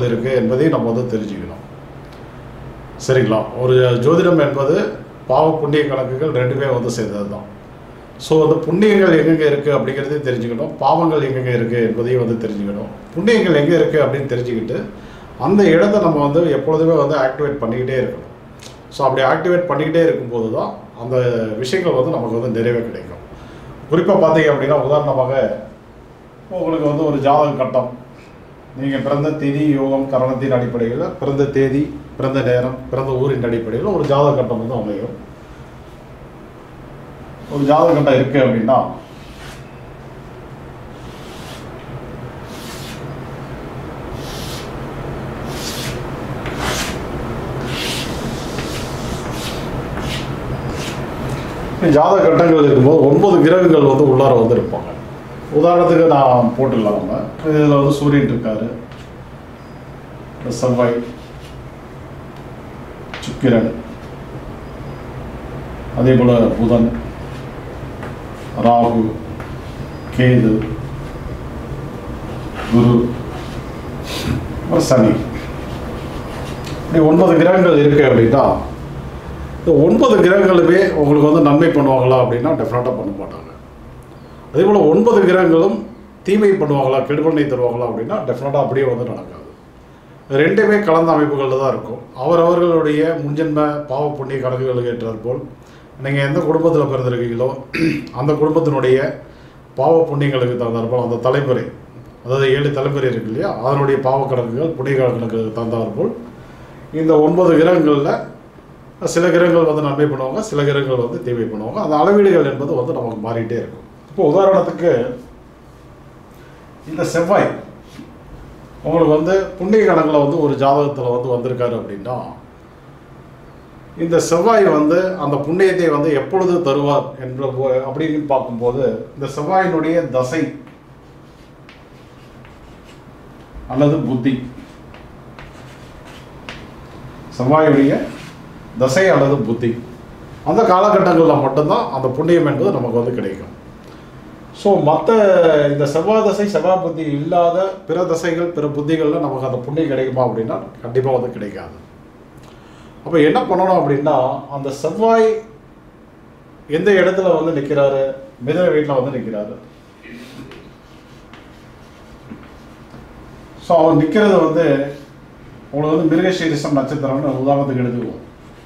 எப்பொழுது இருக்குது என்பதையும் நம்ம வந்து தெரிஞ்சுக்கணும். சரிங்களா? ஒரு ஜோதிடம் என்பது பாவ புண்ணிய கணக்குகள் ரெண்டுமே வந்து சேர்ந்தது தான். ஸோ அந்த புண்ணியங்கள் எங்கெங்கே இருக்குது அப்படிங்கிறதையும் தெரிஞ்சுக்கணும், பாவங்கள் எங்கெங்கே இருக்குது என்பதையும் வந்து தெரிஞ்சுக்கணும். புண்ணியங்கள் எங்கே இருக்குது அப்படின்னு தெரிஞ்சுக்கிட்டு அந்த இடத்த நம்ம வந்து எப்பொழுதுமே வந்து ஆக்டிவேட் பண்ணிக்கிட்டே இருக்கணும். ஸோ அப்படி ஆக்டிவேட் பண்ணிக்கிட்டே இருக்கும்போது தான் அந்த விஷயங்கள் வந்து நமக்கு வந்து நிறைவே கிடைக்கும். குறிப்பாக பார்த்தீங்க அப்படின்னா, உதாரணமாக உங்களுக்கு வந்து ஒரு ஜாதக கட்டம், நீங்கள் பிறந்த திதி யோகம் கரணத்தின் அடிப்படையில், பிறந்த தேதி, பிறந்த நேரம், பிறந்த ஊரின் அடிப்படையில் ஒரு ஜாதக கட்டம் வந்து அமையும். ஒரு ஜாதக கட்டம் இருக்குது அப்படின்னா ஜாதக கட்டங்கள் இருக்கும்போது 9 கிரகங்கள் வந்து உள்ளார வந்து இருப்பாங்க. உதாரணத்துக்கு நான் போட்டுடலாம். நம்ம இதில் வந்து சூரியன் இருக்காரு, செவ்வாய், சுக்கிரன், அதே போல் புதன், ராகு, கேது, குரு, சனி, இப்படி 9 கிரகங்கள் இருக்குது அப்படின்னா இந்த 9 கிரகங்களுமே உங்களுக்கு வந்து நன்மை பண்ணுவாங்களா அப்படின்னா டெஃபினட்டாக பண்ண மாட்டாங்க. அதே போல் 9 கிரகங்களும் தீமை பண்ணுவாங்களா, கெடுபலனை தருவாங்களா அப்படின்னா டெஃபினட்டாக அப்படியே வந்து நடக்காது. ரெண்டுமே கலந்த அமைப்புகளில் தான் இருக்கும். அவரவர்களுடைய முன்ஜென்ம பாவ புண்ணிய கணக்குகளுக்கு ஏற்றாற்போல் நீங்கள் எந்த குடும்பத்தில் பிறந்திருக்கீங்களோ அந்த குடும்பத்தினுடைய பாவ புண்ணியங்களுக்கு தகுந்தாற்போல் அந்த தலைமுறை, அதாவது 7 தலைமுறை இருக்கு இல்லையா, அதனுடைய பாவ கணக்குகள் புண்ணிய கணக்குகளுக்கு தகுந்தாற்போல் இந்த 9 கிரகங்களில் சில கிரகங்கள் வந்து நன்மை பண்ணுவாங்க, சில கிரகங்கள் வந்து தீமை பண்ணுவாங்க. அந்த அளவீடுகள் என்பது வந்து நமக்கு மாறிட்டே இருக்கும். இப்போ உதாரணத்துக்கு இந்த செவ்வாய் உங்களுக்கு வந்து புண்ணிய கணக்கில் வந்து ஒரு ஜாதகத்தில் வந்து வந்திருக்காரு அப்படின்னா இந்த செவ்வாய் வந்து அந்த புண்ணியத்தை வந்து எப்பொழுது தருவார் என்ற அப்படின்னு பார்க்கும்போது இந்த செவ்வாயினுடைய தசை அல்லது புத்தி, செவ்வாயுடைய தசை அல்லது புத்தி, அந்த காலகட்டங்களில் மட்டும்தான் அந்த புண்ணியம் என்பது நமக்கு வந்து கிடைக்கும். ஸோ மற்ற இந்த செவ்வாய் தசை செவ்வாய் புத்தி இல்லாத பிற தசைகள் பிற புத்திகளில் நமக்கு அந்த புண்ணியம் கிடைக்குமா அப்படின்னா கண்டிப்பாக வந்து கிடைக்காது. அப்போ என்ன பண்ணணும் அப்படின்னா, அந்த செவ்வாய் எந்த இடத்துல வந்து நிற்கிறாரு, மிதன வீட்டில் வந்து நிற்கிறாரு. ஸோ அவர் நிற்கிறது வந்து உங்களுக்கு வந்து மிருகசீரிஷம் நட்சத்திரம்னு உதாரணத்துக்கு எடுத்துக்குவோம்.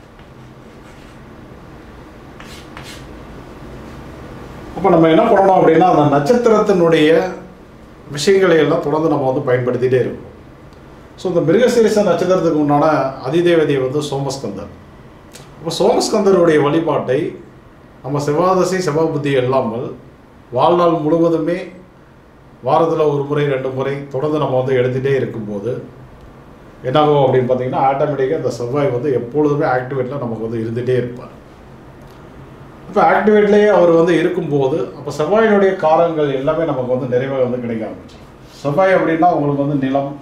அப்போ நம்ம என்ன பண்ணணும் அப்படின்னா, அந்த நட்சத்திரத்தினுடைய விஷயங்களை எல்லாம் தொடர்ந்து நம்ம வந்து பயன்படுத்திகிட்டே இருக்கோம். ஸோ இந்த மிருகசீரிஷ நட்சத்திரத்துக்கு உண்டான அதிதேவதை வந்து சோமஸ்கந்தர். அப்போ சோமஸ்கந்தருடைய வழிபாட்டை நம்ம செவ்வாதசை செவ்வாய் புத்தி இல்லாமல் வாழ்நாள் முழுவதுமே வாரத்தில் 1 முறை 2 முறை தொடர்ந்து நம்ம வந்து எடுத்துகிட்டே இருக்கும்போது என்னாகும் அப்படின்னு பார்த்தீங்கன்னா, ஆட்டோமேட்டிக்காக இந்த செவ்வாய் வந்து எப்பொழுதுமே ஆக்டிவேட்டில் நமக்கு வந்து இருந்துகிட்டே இருப்பார். இப்போ ஆக்டிவேட்லேயே அவர் வந்து இருக்கும்போது அப்போ செவ்வாயினுடைய காரங்கள் எல்லாமே நமக்கு வந்து நிறைவாக வந்து கிடைக்க ஆரம்பிச்சோம். செவ்வாய் அப்படின்னா உங்களுக்கு வந்து நிலம்,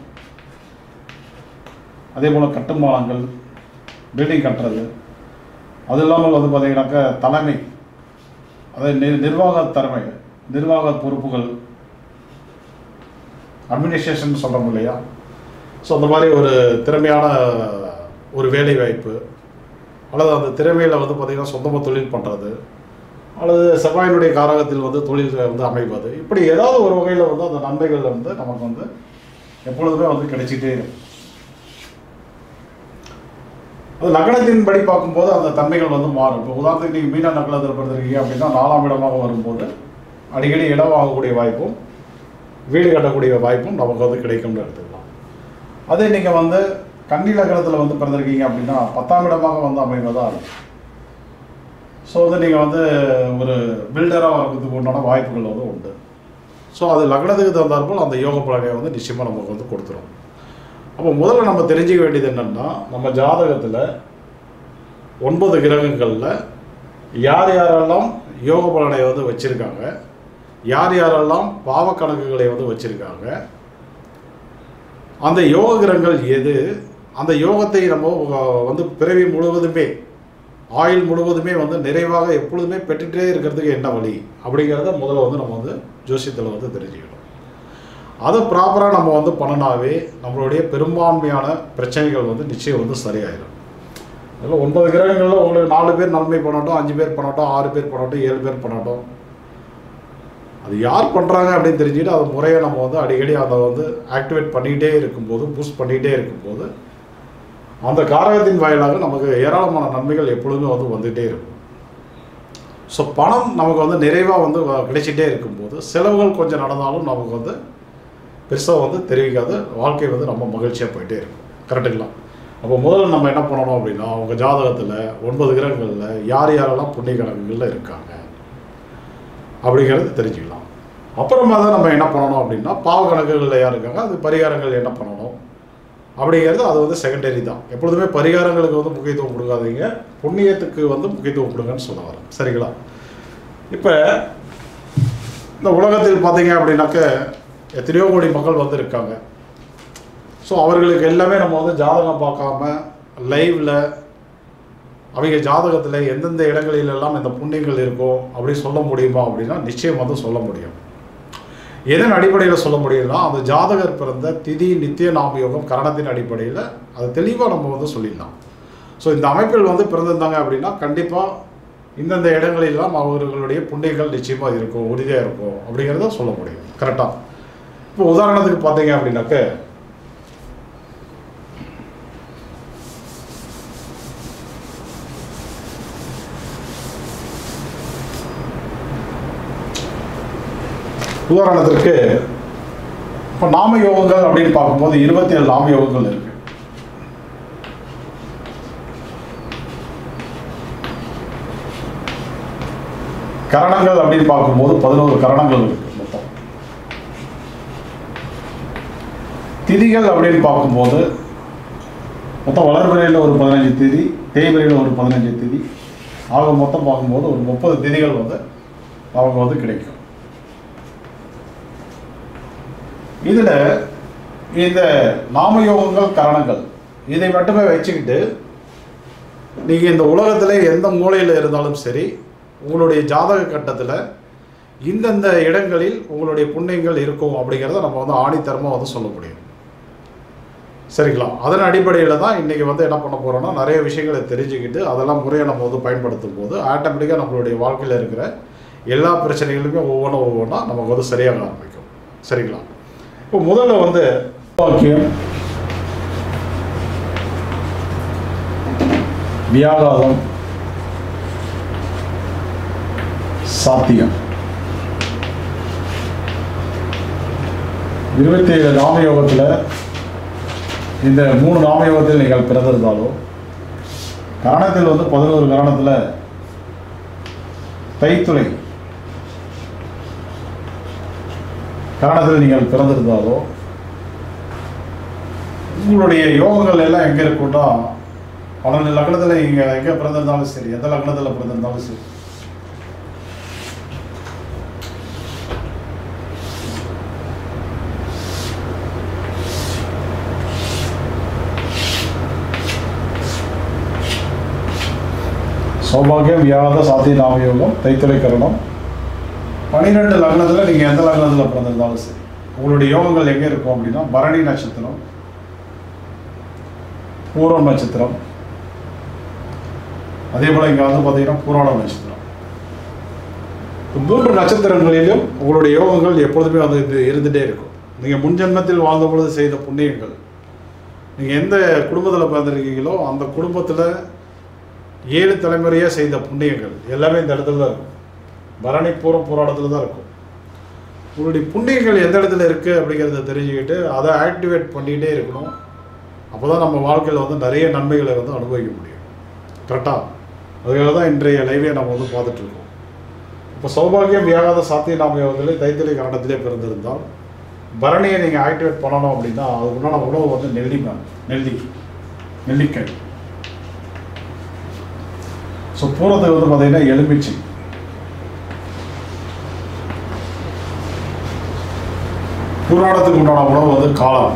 அதே போல் கட்டுமானங்கள், பில்டிங் கட்டுறது, அது இல்லாமல் வந்து பார்த்திங்கனாக்கா தலைமை, அதாவது நிர்வாக திறமை, நிர்வாக பொறுப்புகள், அட்மினிஸ்ட்ரேஷன் சொல்கிறோம் இல்லையா. ஸோ அந்த மாதிரி ஒரு திறமையான ஒரு வேலை வாய்ப்பு, அல்லது அந்த திறமையில் வந்து பார்த்திங்கன்னா சொந்தமாக தொழில் பண்ணுறது, அல்லது செவ்வாயினுடைய காரகத்தில் வந்து தொழில் வந்து அமைவது, இப்படி ஏதாவது ஒரு வகையில் வந்து அந்த நன்மைகள் வந்து நமக்கு வந்து எப்பொழுதுமே வந்து கிடைச்சிட்டே இருக்கும். அது லக்னத்தின் படி பார்க்கும்போது அந்த தன்மைகள் வந்து மாறும். இப்போ உதாரணத்துக்கு நீங்கள் மீன நக்கலத்தில் பிறந்திருக்கீங்க அப்படின்னா 4ஆம் இடமாக வரும்போது அடிக்கடி இடம் வாங்கக்கூடிய வாய்ப்பும் வீடு கட்டக்கூடிய வாய்ப்பும் நமக்கு வந்து கிடைக்கும்னு எடுத்துக்கலாம். அதே நீங்கள் வந்து கன்னி லக்னத்தில் வந்து பிறந்திருக்கீங்க அப்படின்னா 10ஆம் இடமாக வந்து அமைவதாக இருக்கும். ஸோ வந்து நீங்கள் வந்து ஒரு பில்டராக வரதுக்கு உண்டான வாய்ப்புகள் வந்து உண்டு. ஸோ அது லக்னத்துக்கு தகுந்தாற்போல் அந்த யோக பலனை வந்து நிச்சயமாக நமக்கு வந்து கொடுத்துரும். அப்போ முதல்ல நம்ம தெரிஞ்சிக்க வேண்டியது என்னென்னா, நம்ம ஜாதகத்தில் 9 கிரகங்களில் யார் யாரெல்லாம் யோக பலனை வந்து வச்சுருக்காங்க, யார் யாரெல்லாம் பாவ கணக்குகளை வந்து வச்சுருக்காங்க, அந்த யோக கிரகங்கள் எது, அந்த யோகத்தை நம்ம வந்து பிறவி முழுவதுமே ஆயுள் முழுவதுமே வந்து நிறைவாக எப்பொழுதுமே பெற்றுகிட்டே இருக்கிறதுக்கு என்ன வழி அப்படிங்கிறத முதல்ல வந்து நம்ம வந்து ஜோசியத்தில் வந்து தெரிஞ்சுக்கணும். அதை ப்ராப்பராக நம்ம வந்து பண்ணினாவே நம்மளுடைய பெரும்பான்மையான பிரச்சனைகள் வந்து நிச்சயம் வந்து சரியாயிடும். அதில் 9 கிரகங்களில் உங்களுக்கு 4 பேர் நன்மை பண்ணட்டும், 5 பேர் பண்ணட்டும், 6 பேர் பண்ணட்டும், 7 பேர் பண்ணட்டும், அது யார் பண்ணுறாங்க அப்படின்னு தெரிஞ்சுக்கிட்டு அது முறையை நம்ம வந்து அடிக்கடி அதை வந்து ஆக்டிவேட் பண்ணிகிட்டே இருக்கும்போது, பூஸ்ட் பண்ணிகிட்டே இருக்கும்போது அந்த காரகத்தின் வாயிலாக நமக்கு ஏராளமான நன்மைகள் எப்பொழுதுமே வந்து வந்துகிட்டே இருக்கும். ஸோ பணம் நமக்கு வந்து நிறைவாக வந்து கிடைச்சிட்டே இருக்கும்போது செலவுகள் கொஞ்சம் நடந்தாலும் நமக்கு வந்து பெருசாக வந்து தெரிவிக்காது, வாழ்க்கை வந்து ரொம்ப மகிழ்ச்சியாக போயிட்டே இருக்கும். கரெக்டுங்களா? அப்போ முதல்ல நம்ம என்ன பண்ணணும் அப்படின்னா, அவங்க ஜாதகத்தில் 9 கிரகங்களில் யார் யாரெல்லாம் புண்ணிய கணக்குகளில் இருக்காங்க அப்படிங்கிறது தெரிஞ்சுக்கலாம். அப்புறமா தான் நம்ம என்ன பண்ணணும் அப்படின்னா, பாவ கணக்குகளில் யார் இருக்காங்க, அது பரிகாரங்கள் என்ன பண்ணணும் அப்படிங்கிறது அது வந்து செகண்டரி தான். எப்பொழுதுமே பரிகாரங்களுக்கு வந்து முக்கியத்துவம் கொடுக்காதீங்க, புண்ணியத்துக்கு வந்து முக்கியத்துவம் கொடுங்கன்னு சொல்ல வரேன். சரிங்களா? இப்போ இந்த உலகத்தில் பார்த்தீங்க அப்படின்னாக்க எத்தனையோ கோடி மக்கள் வந்து இருக்காங்க. ஸோ அவர்களுக்கு எல்லாமே நம்ம வந்து ஜாதகம் பார்க்காம லைவில் அவங்க ஜாதகத்தில் எந்தெந்த இடங்களிலெல்லாம் இந்த புண்ணியங்கள் இருக்கும் அப்படி சொல்ல முடியுமா அப்படின்னா நிச்சயம் வந்து சொல்ல முடியும். எதன் அடிப்படையில் சொல்ல முடியும்னா, அந்த ஜாதகர் பிறந்த திதி நித்திய நாம யோகம் கரணத்தின் அடிப்படையில் அதை தெளிவாக நம்ம வந்து சொல்லிடலாம். ஸோ இந்த அமைப்பில் வந்து பிறந்திருந்தாங்க அப்படின்னா கண்டிப்பாக இந்தந்த இடங்களெல்லாம் அவர்களுடைய புண்ணியங்கள் நிச்சயமாக இருக்கும், உறுதியாக இருக்கும் அப்படிங்கிறத சொல்ல முடியும். கரெக்டாக? இப்போ உதாரணத்துக்கு பார்த்தீங்க அப்படின்னாக்க, உதாரணத்திற்கு இப்போ நாம யோகங்கள் அப்படின்னு பார்க்கும்போது 27 நாம யோகங்கள் இருக்கு. கரணங்கள் அப்படின்னு பார்க்கும்போது 11 கரணங்கள் இருக்கு மொத்தம். திதிகள் அப்படின்னு பார்க்கும்போது மொத்தம் வளர்பிறையில் ஒரு 15 திதி, தேய்பிறையில் ஒரு 15 திதி, ஆக மொத்தம் பார்க்கும்போது ஒரு 30 திதிகள் வந்து அவங்க வந்து கிடைக்கும். இதில் இந்த நாமயோகங்கள் கரணங்கள் இதை மட்டுமே வச்சுக்கிட்டு நீங்கள் இந்த உலகத்தில் எந்த மூலையில் இருந்தாலும் சரி, உங்களுடைய ஜாதக கட்டத்தில் இந்தந்த இடங்களில் உங்களுடைய புண்ணியங்கள் இருக்கும் அப்படிங்கிறத நம்ம வந்து ஆணித்தரமாக வந்து சொல்ல முடியும். சரிங்களா? அதன் அடிப்படையில் தான் இன்றைக்கி வந்து என்ன பண்ண போகிறோன்னா, நிறைய விஷயங்களை தெரிஞ்சுக்கிட்டு அதெல்லாம் முறையை நம்ம வந்து பயன்படுத்தும் போது ஆட்டோமேட்டிக்காக நம்மளுடைய வாழ்க்கையில் இருக்கிற எல்லா பிரச்சனைகளுமே ஒவ்வொன்றா நமக்கு வந்து சரியாக ஆரம்பிக்கும். சரிங்களா? இப்போ முதல்ல வந்து வாக்கியம், வியாகாதம், சாத்தியம், 27 நாமயோகத்தில் இந்த 3 நாமயோகத்தில் நீங்கள் பிறந்திருந்தாலும், கரணத்தில் வந்து 11 கரணத்தில் தைத்துளை கரணத்தில் நீங்கள் பிறந்திருந்தாலோ, உங்களுடைய யோகங்கள் எல்லாம் எங்கே இருக்குன்னா, 12 லக்னத்தில் நீங்கள் எங்கே பிறந்திருந்தாலும் சரி, எந்த லக்னத்தில் பிறந்திருந்தாலும் சரி, சௌபாகியம், வியாத, சாத்திய நாமயோகம், தைத்துளை கரணம், 12 லக்னத்தில் நீங்கள் எந்த லக்னத்தில் பிறந்திருந்தாலும் சரி, உங்களுடைய யோகங்கள் எங்கே இருக்கும் அப்படின்னா, பரணி நட்சத்திரம், பூரம் நட்சத்திரம், அதே போல் இங்கே வந்து பார்த்தீங்கன்னா பூராடம் நட்சத்திரம். 3 நட்சத்திரங்களிலும் உங்களுடைய யோகங்கள் எப்பொழுதுமே வந்து இருந்துகிட்டே இருக்கும். நீங்கள் முன்ஜென்மத்தில் வாழ்ந்த பொழுது செய்த புண்ணியங்கள், நீங்கள் எந்த குடும்பத்தில் பிறந்திருக்கீங்களோ அந்த குடும்பத்தில் 7 தலைமுறையாக செய்த புண்ணியங்கள் எல்லாமே இந்த இடத்துல தான் இருக்கும். பரணி பூரம் போராட்டத்தில் தான் இருக்கும். உங்களுடைய புண்ணியங்கள் எந்த இடத்துல இருக்குது அப்படிங்கிறத தெரிஞ்சுக்கிட்டு அதை ஆக்டிவேட் பண்ணிகிட்டே இருக்கணும். அப்போ தான் நம்ம வாழ்க்கையில் வந்து நிறைய நன்மைகளை வந்து அனுபவிக்க முடியும். கரெக்டாக? அதுக்காக தான் இன்றைய லைவே நம்ம வந்து பார்த்துட்ருக்கோம். இப்போ சௌபாகியம், வியாகாத, சாத்திய நாமயோகத்திலே தைத்திலை கரணத்திலே பிறந்திருந்தால் பரணியை நீங்கள் ஆக்டிவேட் பண்ணணும் அப்படின்னா அதுக்கு உண்டான உணவு வந்து நெல்லிக்காய். ஸோ பூரத்துக்கு வந்து பார்த்தீங்கன்னா எலுமிச்சை, பூராடத்துக்கு உண்டான உணவு வந்து காளான்,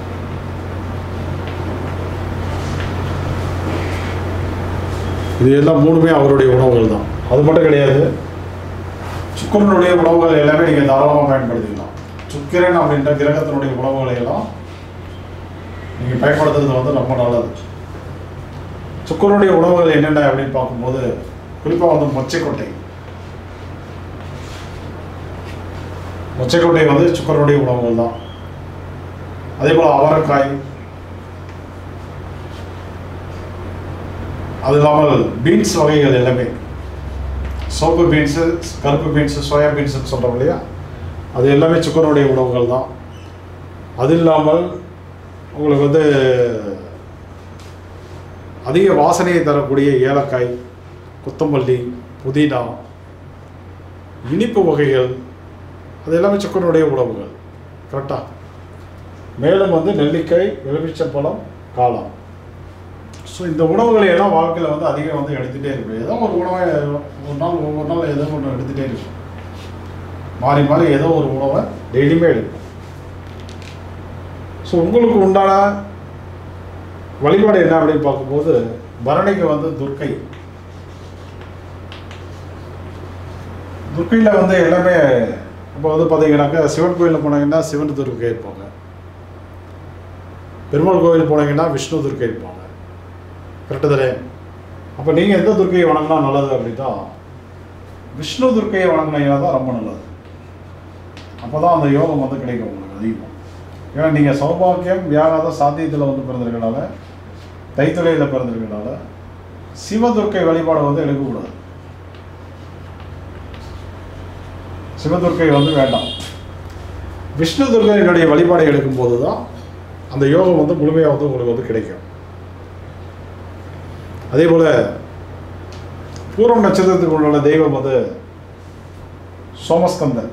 இது எல்லாம் 3மே அவருடைய உணவுகள் தான். அது மட்டும் கிடையாது, சுக்கரனுடைய உணவுகள் எல்லாமே நீங்கள் தாராளமாக பயன்படுத்திக்கலாம். சுக்கிரன் அப்படின்ற கிரகத்தினுடைய உணவுகளை எல்லாம் நீங்கள் பயன்படுத்துறது வந்து ரொம்ப நல்லது. சுக்கிரனுடைய உணவுகள் என்னென்ன அப்படின்னு பார்க்கும்போது குறிப்பாக வந்து மொச்சைக்கொட்டை வந்து சுக்கிரனுடைய உணவுகள் தான். அதே போல் அவரைக்காய், அது இல்லாமல் பீன்ஸ் வகைகள் எல்லாமே, சோப்பு பீன்ஸு, கருப்பு பீன்ஸு, சோயா பீன்ஸுன்னு சொல்கிறோம் இல்லையா, அது எல்லாமே சுக்கிரனுடைய உணவுகள் தான். அது இல்லாமல் உங்களுக்கு வந்து அதிக வாசனையை தரக்கூடிய ஏலக்காய், கொத்தமல்லி, புதினா, இனிப்பு வகைகள், அது எல்லாமே சுக்கிரனுடைய உணவுகள். கரெக்டாக. மேலும் வந்து நெல்லிக்காய், எலுமிச்சம்பழம், காளான். ஸோ இந்த உணவுகளை எல்லாம் வாழ்க்கையில் வந்து அதிகம் வந்து எடுத்துகிட்டே இருக்கும். ஏதோ ஒரு உணவை ஒவ்வொரு நாள் ஏதோ ஒன்று எடுத்துகிட்டே இருக்கும். மாறி மாறி ஏதோ ஒரு உணவை டெய்லியுமே எடுக்கும். ஸோ உங்களுக்கு உண்டான வழிபாடு என்ன அப்படின்னு பார்க்கும்போது பரணிக்கு வந்து துர்க்கையில் வந்து எல்லாமே. இப்போ வந்து பார்த்தீங்கன்னாக்கா சிவன் கோயிலில் போனீங்கன்னா சிவன் துர்க்கை இருப்பாங்க, பெருமாள் கோயில் போனீங்கன்னா விஷ்ணு துர்க்கை இருப்பாங்க. கரெக்டு தானே? அப்போ நீங்கள் எந்த துர்க்கையை வணங்கினா நல்லது அப்படின்னா விஷ்ணு துர்க்கையை வணங்கினீங்கன்னா தான் ரொம்ப நல்லது. அப்போ தான் அந்த யோகம் வந்து கிடைக்கும் உங்களுக்கு அதிகமாக. ஏன்னா நீங்கள் சௌபாக்கியம் வியாகாத சாத்தியத்தில் வந்து பிறந்திருக்கனால, தைத்துறையில் பிறந்திருக்கனால சிவதுர்க்கை வழிபாடு வந்து எடுக்கக்கூடாது. சிவதுர்க்கை வந்து வேண்டாம். விஷ்ணு துர்க்கையினுடைய வழிபாடு எடுக்கும்போது தான் அந்த யோகம் வந்து முழுமையாக வந்து உங்களுக்கு வந்து கிடைக்கும். அதே போல் பூரம் நட்சத்திரத்துக்கு உள்ள தெய்வம் வந்து சோமஸ்கந்தர்.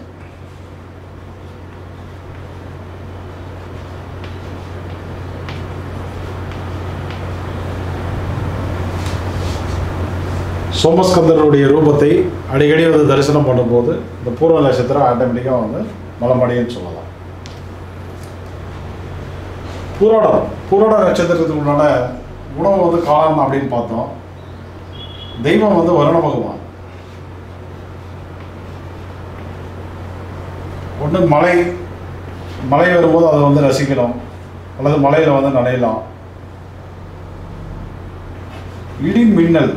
சோமஸ்கந்தருடைய ரூபத்தை அடிக்கடி வந்து தரிசனம் பண்ணும்போது இந்த பூர்வ நட்சத்திரம் ஆட்டோமேட்டிக்காக வந்து மலமடைன்னு சொல்லலாம். பூராட நட்சத்திரத்துக்கு உண்டான உணவு வந்து காளான் அப்படின்னு பார்த்தோம். தெய்வம் வந்து வருண பகவான். ஒன்று மழை வரும்போது அதை வந்து ரசிக்கலாம், அல்லது மலையில் வந்து நனையலாம். இடி மின்னல்,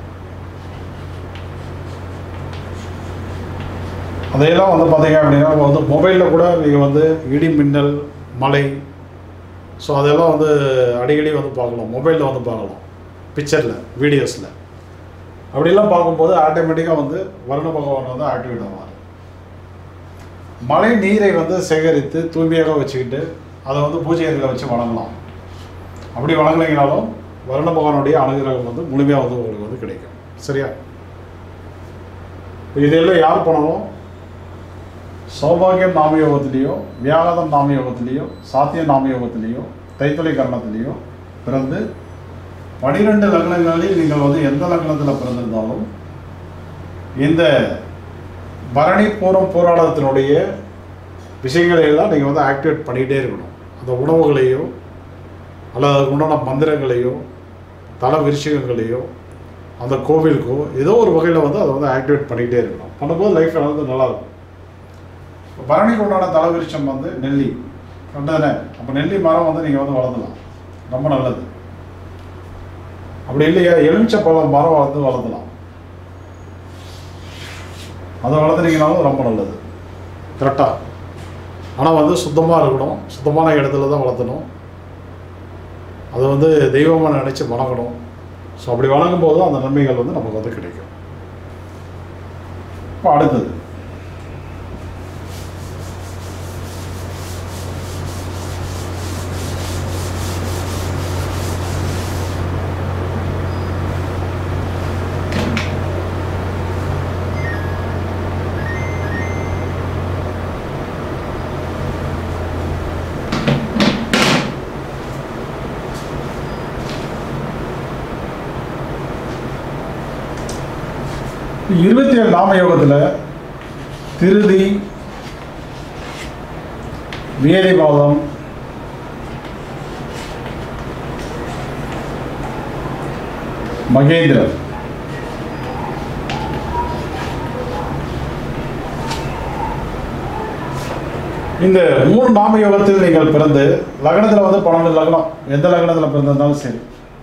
அதையெல்லாம் வந்து பார்த்தீங்க அப்படின்னா வந்து மொபைலில் கூட நீங்கள் வந்து இடி மின்னல், மழை, ஸோ அதெல்லாம் வந்து அடிக்கடி வந்து பார்க்கலாம். மொபைலில் வந்து பார்க்கலாம், பிக்சரில், வீடியோஸில். அப்படிலாம் பார்க்கும்போது ஆட்டோமேட்டிக்காக வந்து வருண பகவான் வந்து ஆக்டிவேட் ஆவார். மழை நீரை வந்து சேகரித்து தூய்மையாக வச்சுக்கிட்டு அதை வந்து பூஜை அறையில் வச்சு வணங்கலாம். அப்படி வணங்கலைங்கனாலும் வருண பகவானுடைய அனுகிரகம் வந்து முழுமையாக வந்து உங்களுக்கு வந்து கிடைக்கும். சரியா? இதெல்லாம் யார் பண்ணணும்? சௌபாகியம் நாம யோகத்திலேயோ, வியாகாதம் நாம யோகத்திலேயோ, சாத்திய நாம யோகத்திலேயோ, தைத்தொலை கரணத்திலேயோ பிறந்து 12 லக்னங்களில் நீங்கள் வந்து எந்த லக்னத்தில் பிறந்திருந்தாலும் இந்த பரணி பூரம் போராட்டத்தினுடைய விஷயங்களை எல்லாம் நீங்கள் வந்து ஆக்டிவேட் பண்ணிகிட்டே இருக்கணும். அந்த உணவுகளையோ அல்லது அதுக்கு உண்டான மந்திரங்களையோ, தல விருஷங்களையோ, அந்த கோவிலுக்கோ ஏதோ ஒரு வகையில் வந்து அதை வந்து ஆக்டிவேட் பண்ணிகிட்டே இருக்கணும். பண்ணும்போது லைஃப் வந்து நல்லாயிருக்கும். பரணிக்கு உண்டான தலவிருஷம் வந்து நெல்லி. கண்டதானே? அப்போ நெல்லி மரம் வந்து நீங்கள் வந்து வளர்த்தலாம், ரொம்ப நல்லது. அப்படி இல்லையா, எலுமிச்சப்பழம் மரம் வளர்த்தலாம், அதை வளர்த்துனீங்கனாலும் ரொம்ப நல்லது. கரெக்டாக. ஆனால் வந்து சுத்தமாக இருக்கணும், சுத்தமான இடத்துல தான் வளர்த்தணும். அதை வந்து தெய்வமாக நினச்சி வணங்கணும். ஸோ அப்படி வணங்கும் போது அந்த நன்மைகள் வந்து நமக்கு வந்து கிடைக்கும். இப்போ அடுத்தது இருபத்தி 7 நாம யோகத்தில் திருதி, வியதிபாதம், மகேந்திரன், இந்த 3 நாம யோகத்தில் நீங்கள் பிறந்து லக்னத்தில் வந்து 12 லக்னம், எந்த லக்னத்தில் பிறந்திருந்தாலும் சரி,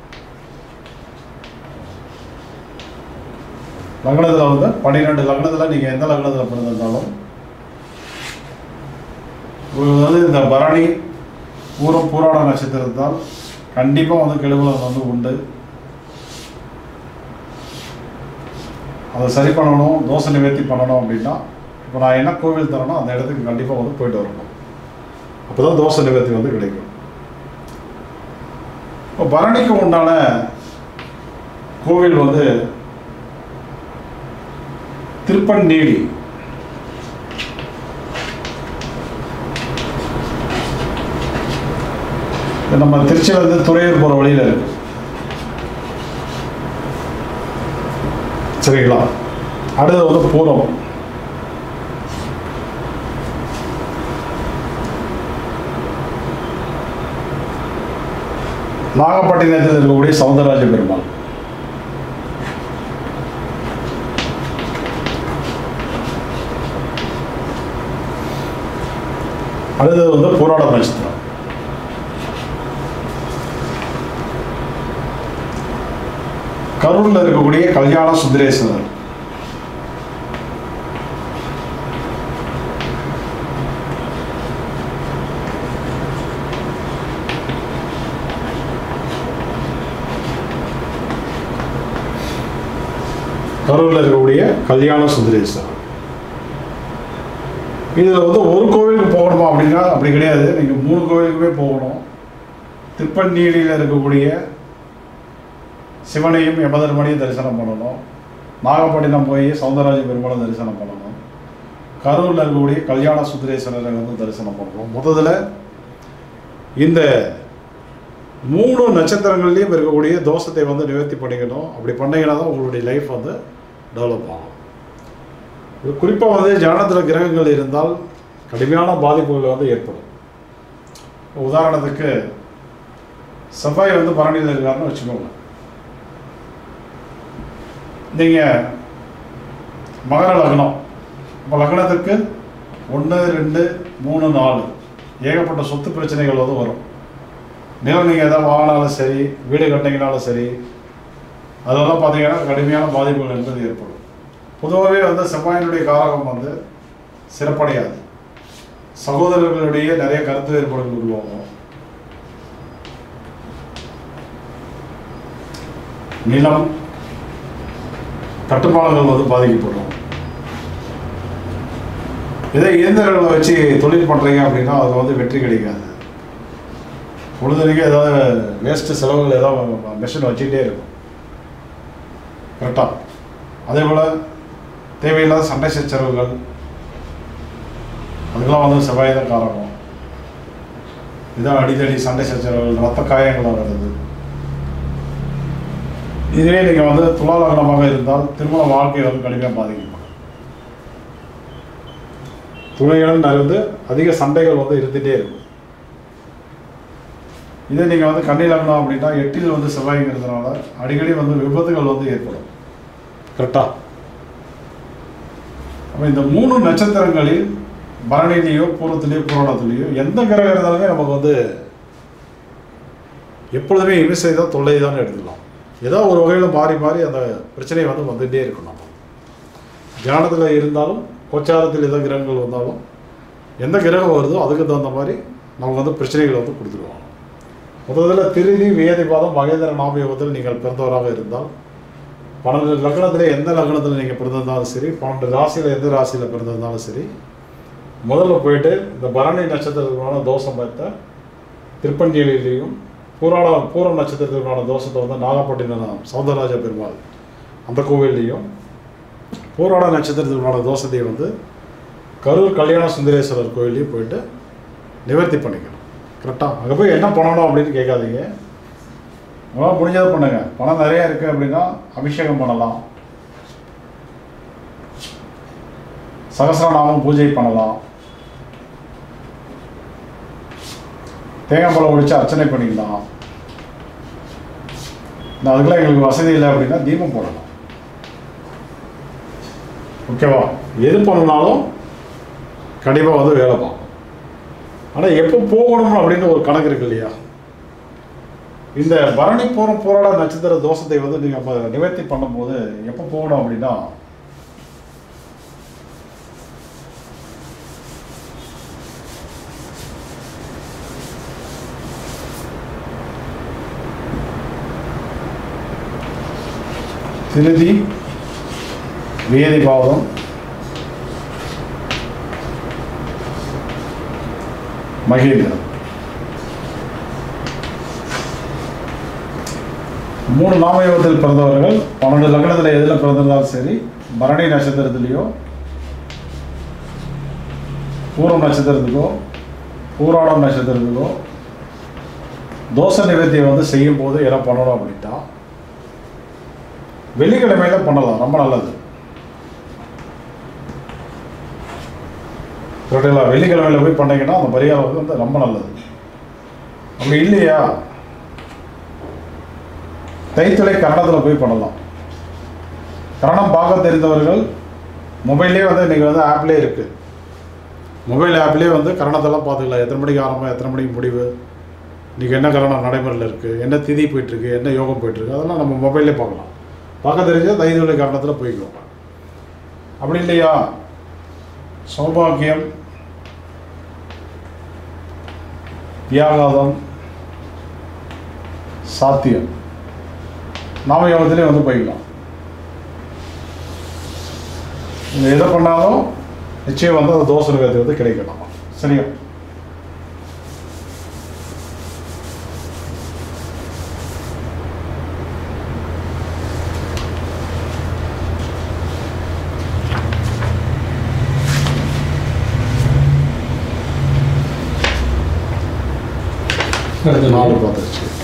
லக்னத்தில் வந்து 12 லக்னத்தில் நீங்கள் எந்த லக்னத்தில் பிறந்திருந்தாலும் உங்களுக்கு வந்து இந்த பரணி பூராட நட்சத்திரத்தால் கண்டிப்பாக வந்து கெடுபலன் வந்து உண்டு. அதை சரி பண்ணணும், தோசை நிவர்த்தி பண்ணணும் அப்படின்னா இப்போ நான் என்ன கோவில் தரேனோ அந்த இடத்துக்கு கண்டிப்பாக வந்து போயிட்டு வரணும். அப்போ தான் தோசை நிவர்த்தி வந்து கிடைக்கும். இப்போ பரணிக்கு உண்டான கோவில் வந்து திருப்பன்னேடி. நம்ம திருச்சியிலேருந்து துறையூர் போகிற வழியில் இருக்கு. சரிங்களா? அடுத்தது வந்து பூரம். நாகப்பட்டினத்தில் இருக்கக்கூடிய சௌந்தரராஜ பெருமாள். அடுத்தது வந்து பூராட நட்சத்திரம். கரூரில் இருக்கக்கூடிய கல்யாண சுந்தரேஸ்வரர். கரூரில் இருக்கக்கூடிய கல்யாண சுந்தரேஸ்வரர். இதில் வந்து ஒரு கோவிலுக்கு போகணுமா அப்படின்னா அப்படி கிடையாது. நீங்கள் 3 கோவிலுக்குமே போகணும். திருப்பன்னேடியில் இருக்கக்கூடிய சிவனையும் யமதர்மனையும் தரிசனம் பண்ணணும். நாகப்பட்டினம் போய் சௌந்தரராஜ பெருமாளை தரிசனம் பண்ணணும். கரூரில் இருக்கக்கூடிய கல்யாண சுந்தரேஸ்வரரை வந்து தரிசனம் பண்ணணும். முதல்ல இந்த 3 நட்சத்திரங்கள்லேயும் இருக்கக்கூடிய தோஷத்தை வந்து நிவர்த்தி பண்ணிக்கணும். அப்படி பண்ணிங்கன்னா தான் உங்களுடைய லைஃப் வந்து டெவலப் ஆகும். இது குறிப்பாக வந்து ஜானத்தில் கிரகங்கள் இருந்தால் கடுமையான பாதிப்புகள் வந்து ஏற்படும். உதாரணத்துக்கு செவ்வாய் வந்து பரணியில் இருக்காருன்னு வச்சுக்கோங்க. நீங்கள் மகர லக்னம், இப்போ லக்னத்துக்கு 1, 2, 3, 4 ஏகப்பட்ட சொத்து பிரச்சனைகள் வந்து வரும். நிலம் நீங்கள் எதாவது வாங்கினாலும் சரி, வீடு கட்டிங்கனாலும் சரி, அதெல்லாம் பார்த்தீங்கன்னா கடுமையான பாதிப்புகள் என்பது ஏற்படும். பொதுவாகவே வந்து செவ்வாயினுடைய காரகம் வந்து சிறப்படையாது. சகோதரர்களுடைய நிறைய கருத்து வேறுபாடுகள் உருவாகும். நிலம் கட்டுமானங்கள் வந்து பாதிக்கப்படும். இதை இயந்திரங்களை வச்சு தொழில் பண்ணுறீங்க அப்படின்னா அது வந்து வெற்றி கிடைக்காது. பொழுதுனைக்கு ஏதாவது வேஸ்ட்டு செலவுகள் ஏதாவது மிஷின் வச்சுக்கிட்டே இருக்கும். கரெக்டாக. அதே போல் தேவையில்லாத சண்டை சச்சரவுகள், அதுக்கெல்லாம் வந்து செவ்வாய் தான் காரணம். இதான் அடிக்கடி சண்டை சச்சரவுகள், ரத்த காயங்கள் வருது. இதுவே நீங்கள் வந்து துலா லக்னமாக இருந்தால் திருமண வாழ்க்கை வந்து கடுமையாக பாதிக்கப்படும். துணையுடன் வந்து அதிக சண்டைகள் வந்து இருந்துகிட்டே இருக்கும். இதே நீங்கள் வந்து கன்னி லக்னம் அப்படின்னா 8ல் வந்து செவ்வாய்ங்கிறதுனால அடிக்கடி வந்து விபத்துகள் வந்து ஏற்படும். கரெக்டா? அப்போ இந்த 3 நட்சத்திரங்களில் பரணிலேயோ பூரத்திலேயோ பூராடத்திலேயோ எந்த கிரகம் இருந்தாலுமே நமக்கு வந்து எப்பொழுதுமே இமிசை தான், தொல்லை தான் எடுத்துக்கலாம். ஏதோ ஒரு வகையில் மாறி மாறி அந்த பிரச்சனை வந்து வந்துகிட்டே இருக்கும். நம்ம தியானத்தில் இருந்தாலும் கோச்சாரத்தில் எந்த கிரகங்கள் வந்தாலும் எந்த கிரகம் வருதோ அதுக்கு தகுந்த மாதிரி நமக்கு வந்து பிரச்சனைகள் வந்து கொடுத்துருவாங்க. முதலில் திருதி வேதிபாதம் மகேந்திர நாமயோகத்தில் நீங்கள் பிறந்தவராக இருந்தால் 12 லக்னத்தில் எந்த லக்னத்தில் நீங்கள் பிறந்திருந்தாலும் சரி, 12 ராசியில் எந்த ராசியில் பிறந்திருந்தாலும் சரி, முதல்ல போயிட்டு இந்த பரணி நட்சத்திரத்துக்கான தோஷம் பார்த்த திருப்பஞ்சேலியிலையும் பூரம் நட்சத்திரத்துக்கான தோஷத்தை வந்து நாகப்பட்டினம் சௌந்தரராஜ பெருமாள் அந்த கோவில்லையும், பூராட நட்சத்திரத்துக்கான தோஷத்தை வந்து கரூர் கல்யாண சுந்தரேஸ்வரர் கோவில்லையும் போயிட்டு நிவர்த்தி பண்ணிக்கணும். கரெக்டாக? அங்கே போய் என்ன பண்ணணும் அப்படின்னு கேட்காதீங்க. உங்களால் முடிஞ்சதை பண்ணுங்க. பணம் நிறையா இருக்குது அப்படின்னா அபிஷேகம் பண்ணலாம், சகஸ்ரநாமம் பூஜை பண்ணலாம், தேங்காய் பழம் ஒழிச்சு அர்ச்சனை பண்ணிக்கலாம். அதுக்கெல்லாம் எங்களுக்கு வசதி இல்லை அப்படின்னா தீபம் போடலாம். ஓகேவா? எது பண்ணாலும் கண்டிப்பாக வந்து வேலை பார்க்கும். ஆனால் எப்போ போகணும் அப்படின்னு ஒரு கணக்கு இருக்கு இல்லையா? இந்த பரணி போராட நட்சத்திர தோஷத்தை வந்து நீங்கள் நிவர்த்தி பண்ணும்போது எப்போ போகணும் அப்படின்னா, திருதி, வேதிபாதம், மகேந்திரம், 3 நாமயோகத்தில் பிறந்தவர்கள் 12 லக்னத்தில் எதில் பிறந்திருந்தாலும் சரி, பரணி நட்சத்திரத்திலேயோ பூரம் நட்சத்திரத்துக்கோ பூராடம் நட்சத்திரத்துக்கோ தோஷ நிவர்த்தியை வந்து செய்யும் போது என்ன பண்ணணும் அப்படின்னா, வெள்ளிக்கிழமையில பண்ணலாம், ரொம்ப நல்லது. வெள்ளிக்கிழமையில போய் பண்ணீங்கன்னா அந்த பரிகாரம் வந்து ரொம்ப நல்லது. அப்படி இல்லையா, தைத்துளை கரணத்தில் போய் பண்ணலாம். கரணம் பார்க்க தெரிந்தவர்கள் மொபைல்லே வந்து இன்றைக்கி வந்து ஆப்லேயே இருக்குது. மொபைல் ஆப்லேயே வந்து கரணத்தெல்லாம் பார்த்துக்கலாம். எத்தனை மணிக்கு ஆரம்பம், எத்தனை மணிக்கு முடிவு, இன்றைக்கி என்ன கரணம் நடைமுறையில் இருக்குது, என்ன திதி போயிட்டுருக்கு, என்ன யோகம் போயிட்டுருக்கு, அதெல்லாம் நம்ம மொபைல்லே பார்க்கலாம். பார்க்க தெரிஞ்ச தைத்துளை கரணத்தில் போய்க்கலாம். அப்படி இல்லையா, சௌபாகியம், வியாகாதம், சாத்தியம் நாமயோகத்திலே வந்து போய்க்கலாம். நீங்கள் எதை பண்ணாலும் நிச்சயம் வந்து அந்த தோஷ நிவர்த்தி வந்து கிடைக்கலாம். சரியா? நாலு பார்த்துருச்சு.